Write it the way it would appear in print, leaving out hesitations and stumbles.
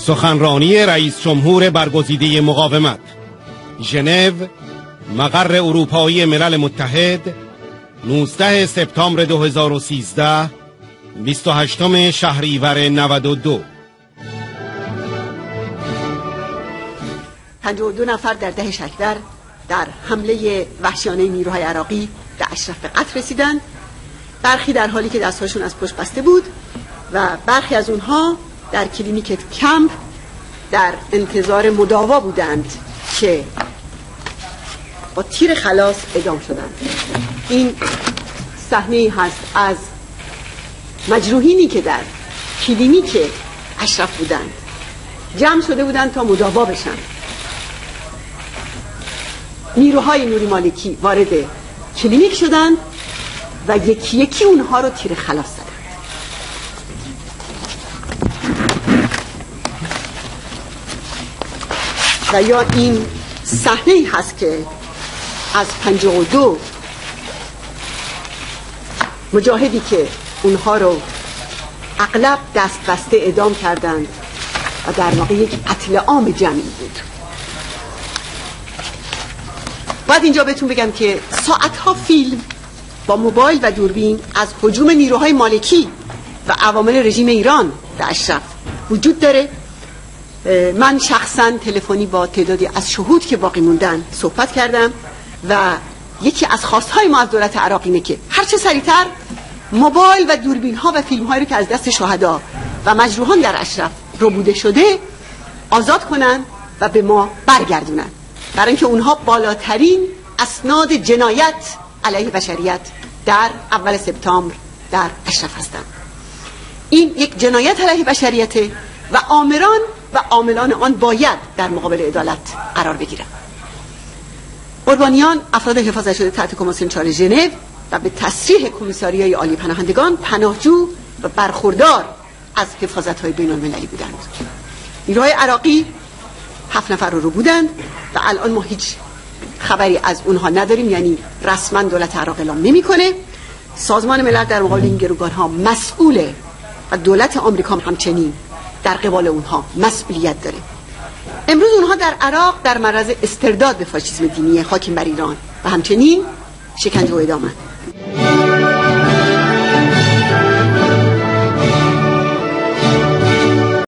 سخنرانی رئیس جمهور برگزیده مقاومت. ژنو، مقر اروپایی ملل متحد، 19 سپتامبر 2013، 28 شهریور 92. 52 نفر در ده شهریور در حمله وحشیانه نیروهای عراقی به اشرف به قتل رسیدند. برخی در حالی که دستهاشون از پشت بسته بود و برخی از اونها در کلینیک کمپ در انتظار مداوا بودند که با تیر خلاص اعدام شدند. این صحنه هست از مجروحینی که در کلینیک اشرف بودند، جمع شده بودند تا مداوا بشن. نیروهای نوری مالکی وارد کلینیک شدند و یکی یکی اونها رو تیر خلاص زدند. و یا این صحنه هست که از 52 مجاهدی که اونها رو اغلب دست بسته اعدام کردند و در واقع یک قتل عام جمعی بود. باید اینجا بهتون بگم که ساعتها فیلم با موبایل و دوربین از هجوم نیروهای مالکی و عوامل رژیم ایران به اشرف وجود داره. من شخصا تلفنی با تعدادی از شهود که باقی موندن صحبت کردم و یکی از خواستهای ما از دولت عراق اینه که هرچه سریعتر موبایل و دوربین ها و فیلم هایی رو که از دست شهدا و مجروحان در اشرف ربوده شده آزاد کنن و به ما برگردونن، برای اینکه اونها بالاترین اسناد جنایت علیه بشریت در اول سپتامبر در اشرف هستند. این یک جنایت علیه بشریته و آمران و عاملان آن باید در مقابل عدالت قرار بگیرند. قربانیان افراد حفاظت شده تحت کمیسیون 4 ژنو و به تصریح کمیساریای عالی پناهندگان پناهجو و برخوردار از حفاظت‌های بین‌المللی بودند. نیروهای عراقی 7 نفر رو بودند و الان ما هیچ خبری از اونها نداریم، یعنی رسما دولت عراق اعلام نمی‌کنه. سازمان ملل در مقابل این گروگان‌ها مسئوله و دولت آمریکا همچنین در قبال اونها مسئولیت داره. امروز اونها در عراق در معرض استرداد به فاشیسم دینی حاکم بر ایران و همچنین شکنجه و اعدامند.